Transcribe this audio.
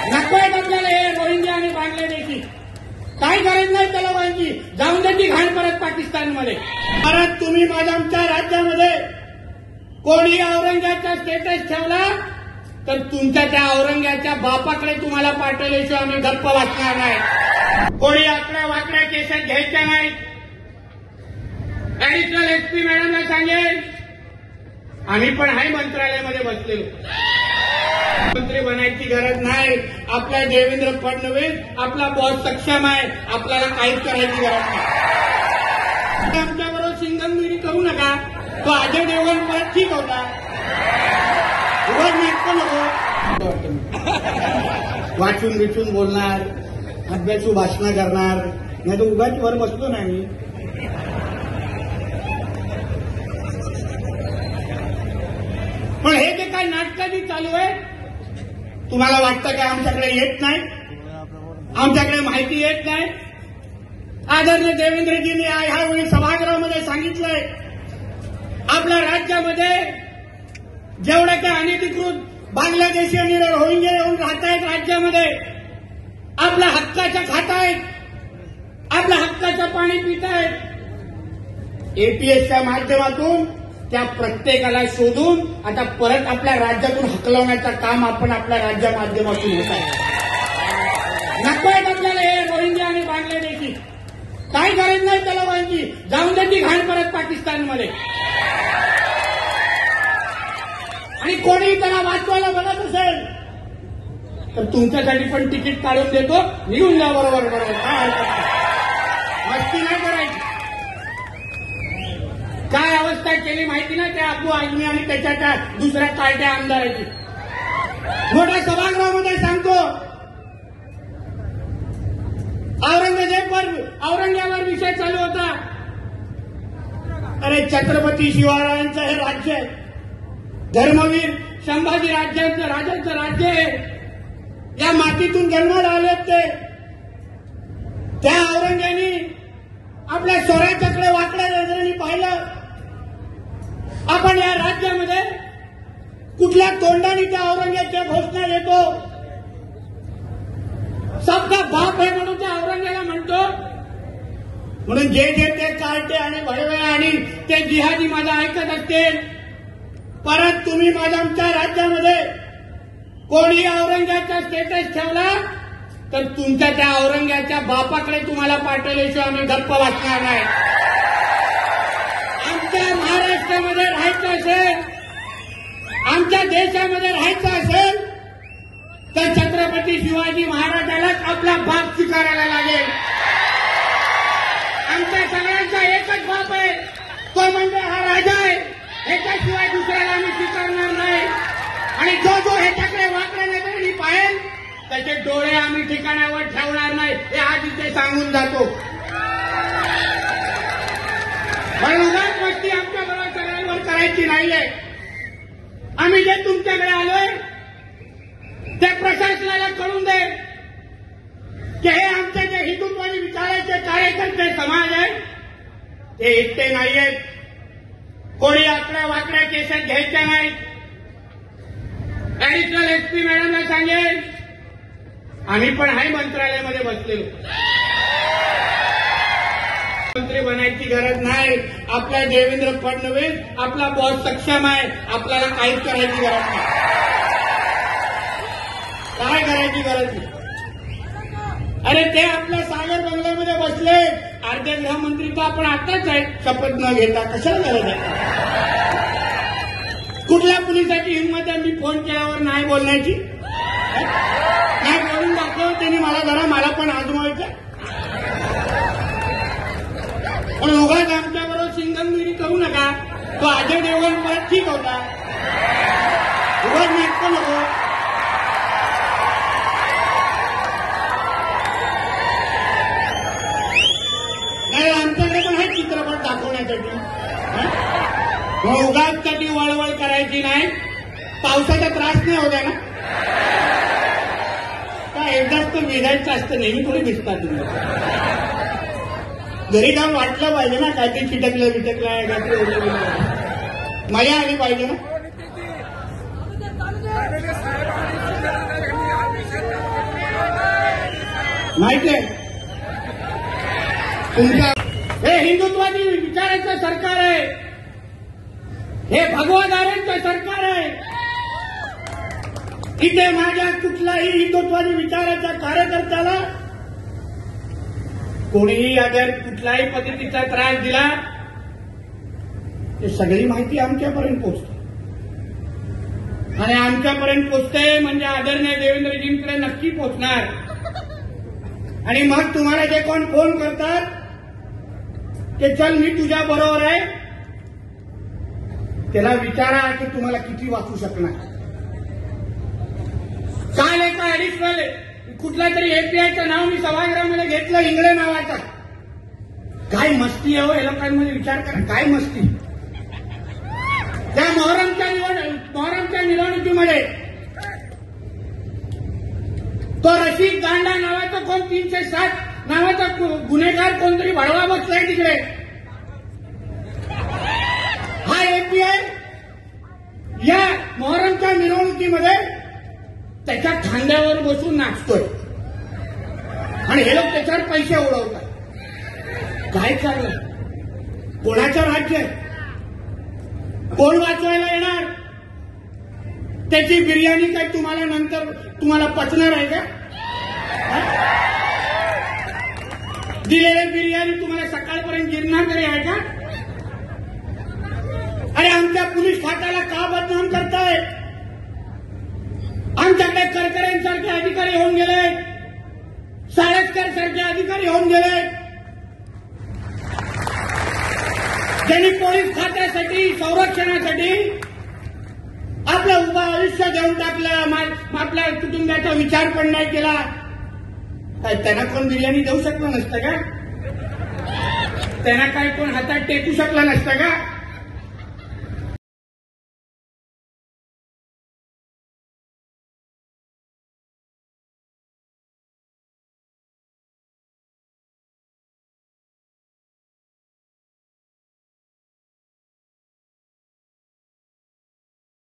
नकोय आपल्याला हे रोहिंग्या आणि बांगलादेशी. काही गरज नाही त्या लोकांची. जाऊन द्यायची घाण परत पाकिस्तानमध्ये. परत तुम्ही माझ्या आमच्या राज्यामध्ये कोणी औरंग्याचा स्टेटस ठेवला तर तुमच्या त्या औरंग्याच्या बापाकडे तुम्हाला पाठवल्याशिवाय आम्ही गप्प वाचणार नाही. कोणी आकड्या वाकड्या केसेस घ्यायच्या नाही. ऍडिशनल एसपी मॅडमला सांगेल आम्ही पण आहे मंत्रालयामध्ये बसलेलो. मंत्री बनायची गरज नाही. आपला देवेंद्र फडणवीस आपला बॉस सक्षम आहे. आपल्याला काहीच करायची गरज नाही. आमच्याबरोबर सिंगमगिरी करू नका. तो अजय देवगण परत ठीक होता. उगाच नाटकं नको. वाचून बिचून बोलणार, अभ्यासू भाषणं करणार, नाही तर उगाच वर बसतो नाही मी. पण हे जे काही नाटकाची चालू आहे, तुम्हाला वाटतं का आमच्याकडे येत नाही, आमच्याकडे माहिती येत नाही? आदरणीय देवेंद्रजींनी ह्यावेळी सभागृहामध्ये सांगितलंय आपल्या राज्यामध्ये जेवढे काही अनधिकृत बांगलादेशी आणि रोहिंग्या येऊन राहत आहेत राज्यामध्ये, आपल्या हक्काच्या खात आहेत, आपल्या हक्काचं पाणी पित आहेत. एटीएसच्या माध्यमातून त्या प्रत्येकाला शोधून आता परत आपल्या राज्यातून हकलवण्याचं काम आपण आपल्या राज्या माध्यमातून होत आहे. नकोय आपल्याला हे रोहिंग्या आणि बांगलादेशी. काही गरज नाही त्या लोकांची. जाऊन द्यायची घाण परत पाकिस्तानमध्ये. आणि कोणी त्यांना वाचवायला बघत असेल तर तुमच्यासाठी पण तिकीट काढून देतो. निघून जा बरोबर बरोबर. काय हरकत नाही. मस्ती नाही करायची. काय अवस्था केली माहिती ना त्या अबू आझमी आणि त्याच्या दुसऱ्या कार्ट्या आमदाराची. मोठ्या सभागृहामध्ये सांगतो औरंगाबाद विषय चालू होता. अरे छत्रपती शिवरायांचं हे राज्य आहे. धर्मवीर संभाजी राजांचं राज्य आहे. या मातीतून जन्माला आलेत ते. त्या औरंग्यानी आपल्या स्वराज्याकडे वाकड्या नजरेने पाहिलं. आपण या राज्यामध्ये कुठल्या तोंडाने त्या औरंग्याच्या घोषणा देतो. सबका बाप आहे म्हणून त्या औरंग्याला म्हणतो. म्हणून जे जे ते कार्टे आणि भडवे आणि ते जिहादी माझा ऐकत असतील, परत तुम्ही माझ्या आमच्या राज्यामध्ये कोणी औरंग्याचा स्टेटस ठेवला तर तुमच्या त्या औरंग्याच्या बापाकडे तुम्हाला पाठवल्याशिवाय आम्ही गप्प वाचणार नाही. आमच्या महाराष्ट्रामध्ये राहायचं असेल, आमच्या देशामध्ये राहायचं असेल तर छत्रपती शिवाजी महाराजालाच आपला बाप स्वीकारायला लागेल. आमच्या सगळ्यांचा एकच बाप आहे, तो म्हणजे हा राजा आहे. ह्याच्याशिवाय दुसऱ्याला आम्ही स्वीकारणार नाही. आणि जो ह्याच्याकडे वाकड्या नजरेने पाहेल त्याचे डोळे आम्ही ठिकाणावर ठेवणार नाही. हे आज इथे सांगून जातो. उगाच मस्ती आमच्याबरोबर सगळ्यांवर करायची नाहीये. आम्ही जे तुमच्याकडे आलोय ते प्रशासनाला कळून दे की हे आमचे जे हिंदुत्वादी विचाराचे कार्यकर्ते समाज आहे ते एकटे नाहीयेत. कोणी आकड्या वाकड्या केसेस घ्यायच्या नाहीत. ऍडिशनल एसपी मॅडमला सांगेल आम्ही पण आहे मंत्रालयामध्ये बसलेलो. मंत्री बनायची गरज नाही. आपला देवेंद्र फडणवीस आपला बॉस सक्षम आहे. आपल्याला काहीच करायची गरज नाही. काय करायची गरज नाही. अरे ते आपल्या सागर बंगल्यामध्ये बसले. अर्धे गृहमंत्री तर आपण आताच आहेत शपथ न घेता. कशाला गरज आहे? कुठल्या पोलिसाची हिंमत आहे मी फोन केल्यावर नाही बोलण्याची? नाही बोलून दाखव त्यांनी मला पण आजमावायचं. पण उगाच आमच्याबरोबर सिंगमगिरी करू नका. तो अजय देवगण परत ठीक होता. उगाच नाटकं नको. नाही आमच्याकडे पण आहे चित्रपट दाखवण्यासाठी. उगाच कधी वळवळ करायची नाही. पावसाचा त्रास नाही होता ना. का एकदाच तो भिजायचं असतं. नेहमी थोडी भिजतात तुम्ही. घरी जाऊन वाटलं पाहिजे ना काहीतरी चिटकलं बिटकलं काहीतरी ओढलं. मजा आली पाहिजे ना. माहिती आहे तुमच्या हे हिंदुत्वादी विचारांचं सरकार आहे, हे भगवादारांचं सरकार आहे. इथे माझ्या कुठल्याही हिंदुत्वादी विचाराच्या कार्यकर्त्याला कोणीही अगर कुठल्याही पद्धतीचा त्रास दिला ते सगळी माहिती आमच्यापर्यंत पोहोचते आणि आमच्यापर्यंत पोहोचते म्हणजे आदरणीय देवेंद्रजींकडे नक्की पोहोचणार. आणि मग तुम्हाला जे कोण फोन करतात ते चल मी तुझ्या बरोबर आहे, त्याला विचारा की तुम्हाला किती वाचू शकणार. काल एका ऍडिशनल कुठल्या तरी एपीआयचं नाव मी सभागृहामध्ये घेतलं, इंगळे नावाचा. काय मस्ती आहे हो, या लोकांमध्ये विचार करा, काय मस्ती. त्या मोहरमच्या निवडणुकीमध्ये तो रशीद गांडा नावाचा कोण 307 नावाचा गुन्हेगार कोणतरी भडवा बसलाय तिकडे. हा एपीआय या मोहरमच्या मिरवणुकीमध्ये त्याच्या खांद्यावर बसून नाचतोय आणि हे लोक त्याच्यावर पैसे उडवतात. काय चाललं, कोणाचं राज्य आहे, कोण वाचवायला येणार. त्याची बिर्याणी काय तुम्हाला नंतर तुम्हाला पचणार आहे का. दिलेली बिर्याणी तुम्हाला सकाळपर्यंत गिरणार तरी आहे का. अरे आमच्या पोलीस खात्याला का बदनाम करताय. आमच्याकडे करकरेंसारखे अधिकारी होऊन गेले, सारस्कर सारखे अधिकारी होऊन गेले, ज्यांनी पोलीस खात्यासाठी संरक्षणासाठी आपलं उभं आयुष्य देऊन टाकलं, आपल्या कुटुंबाचा विचार पण नाही केला. काय त्यांना कोण बिर्याणी देऊ शकलं नसतं का. त्यांना काय कोण हातात टेकू शकलं नसतं का.